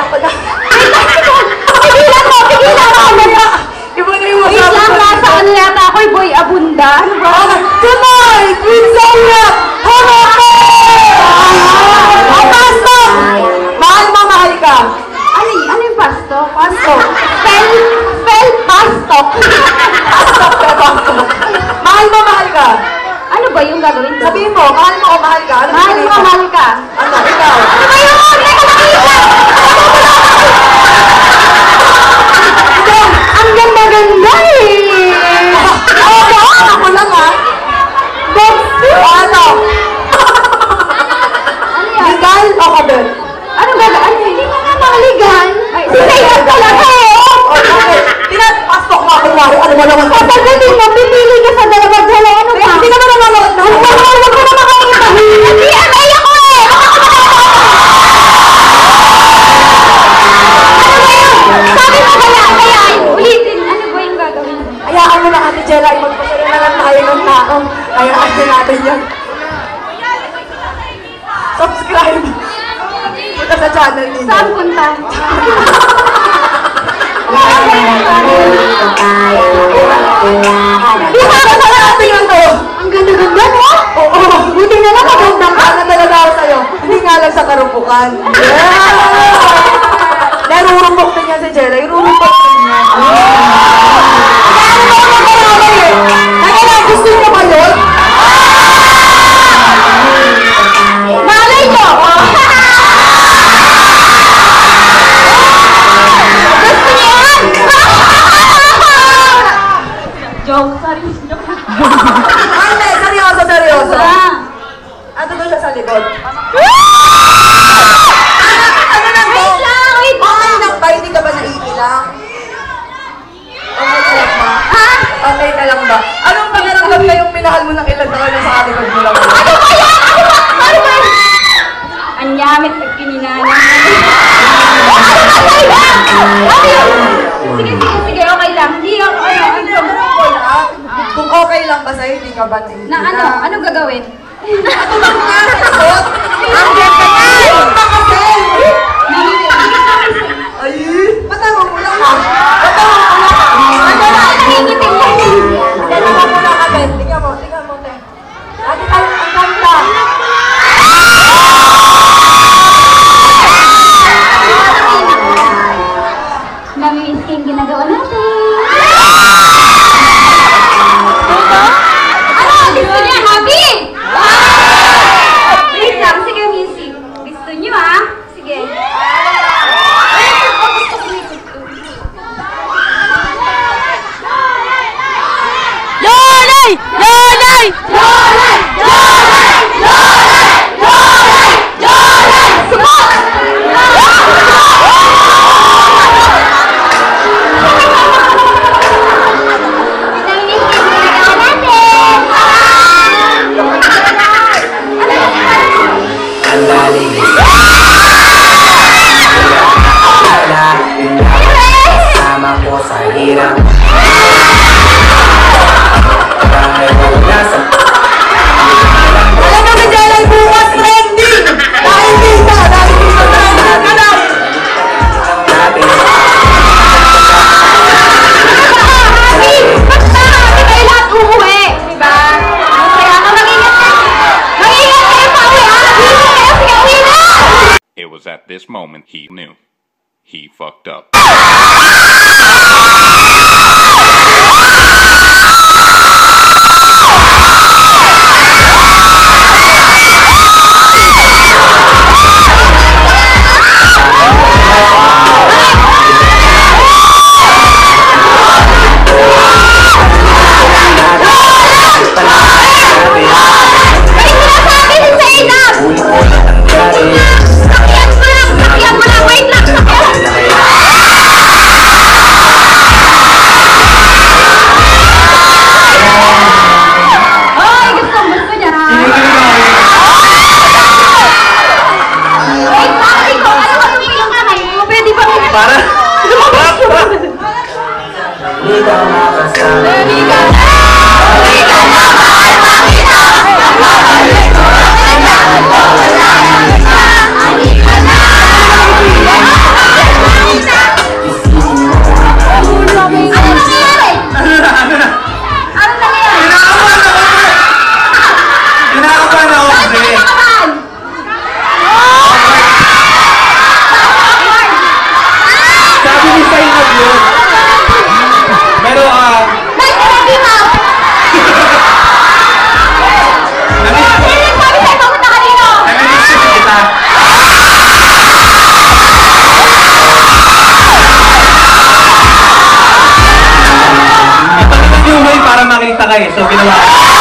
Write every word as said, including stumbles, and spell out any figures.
ako na. Pigilan mo! Pigilan mo! Iba na yung wait lang, nasa ano yata ako, Boy Abunda. Ano ba? Tonight, with Sonia! Harapin! Oh, pasto! Mahal mo, mahal ka. Ano, ano yung pasto? Pasto. Spell, spell pasto. Pasto ka, pasto. Mahal mo, mahal ka. Ano ba yung gagawin ko? Sabihin mo, mahal mo o mahal ka? Ano mahal mo, mahal ka. Ano, ikaw? Ano ba yun? Hindi ko nakita! Ang ganda-ganda eh! Oo, ako lang ha. Bexy! Ano? Ano yan? Legal o kabel? Ano gagawin? Ano? Hindi mo na makaligan. Sinayang talaga eh! O, bakit? Pinapastok mo ako, Mari. Ano mo naman? Sasagutin mo, pipili ka sa dalawa dala. Ano ba? Hindi ka naman nanonood na. Huwag ko na makakita. Hindi, amay ako eh! Sabi mo kaya, kaya, ulitin. Ano ba yung gagawin mo? Hayaan mo na Ate Jella ay magpasaya na lang tayo ng tao. Hayaan din natin yan. Subscribe. Punta sa channel niyo. Saan punta? Di ba ako sa natin yun to? Ang ganda-ganda, no? Oo. Buti na lang maganda ka. Ano talaga ako sa'yo? Hindi nga lang sa karupukan. Yeah! Narurumpok din yan si Jella. Irurumpok din yan. Kaya ano ba ako marami eh? Kaya gusto niyo ba yun? Malay ko! Gusto niyo yan? Joke, sorry. Joke. Ay, hindi. Seryoso, seryoso. Ah. Ano doon siya sa likod? Wait lang, wait lang. Okay lang ba? Hindi ka ba naiilang? Okay ka lang ba? Ha? Okay ka lang ba? Anong pakiramdam na yung minahal mo ng ilan taon na sa likod mo lang? Ano ba yan? Ano ba? Ano ba? Ang yamit at kininana. Sige, sige, sige, okay lang. Hindi ako, ano, ano, Ko lang. Kung okay lang ba sa'yo, hindi ka ba naiilang? na ano, ano gagawin? Ano ba nga? Sagot? Ang ganda yan! Ay, matanong mo lang ha? Matanong mo lang ha? Ano na? Nangingitim lang. Matanong mo lang ha, Ben. Tingnan mo, tingnan mo, te. Ate, ang ang ganda. Nami-miss ko yung ginagawa natin. Ano? Gusto niya? Happy? Wait lang. Sige, music. Gusto niyo ah? Sige. Yolay! Yolay! Yolay! Yolay! Yolay! Yolay! Yolay! Sumok! Nami-miss ko yung ginagawa natin. Ang lalim sama ko sa hirap. Alam mo na dyan ay bukas trending! Dahil dito, dahil dito trending ka na! Happy! Basta! Happy kayo lahat uuwi! Diba? Kaya ka mag-ingat kayo! Mag-ingat kayo pa uwi! Mag-ingat kayo! Sige, uwi na! It was at this moment he knew. He fucked up. May sinasabi si Zainab! Sakyan mo lang! Sakyan mo lang! Wait lang! Sakyan! Ay, gusto gusto niya ha? Wait lang! Ikaw, ano ka yung ilang kamay mo? Pwede ba? Para? Hindi ka makasama. Pwede ka na! Pwede ka na! Mahal makita! Mahal ko! Mahal ko! Mahal ka! Mahal ka na! sakay. So, ginawa ko.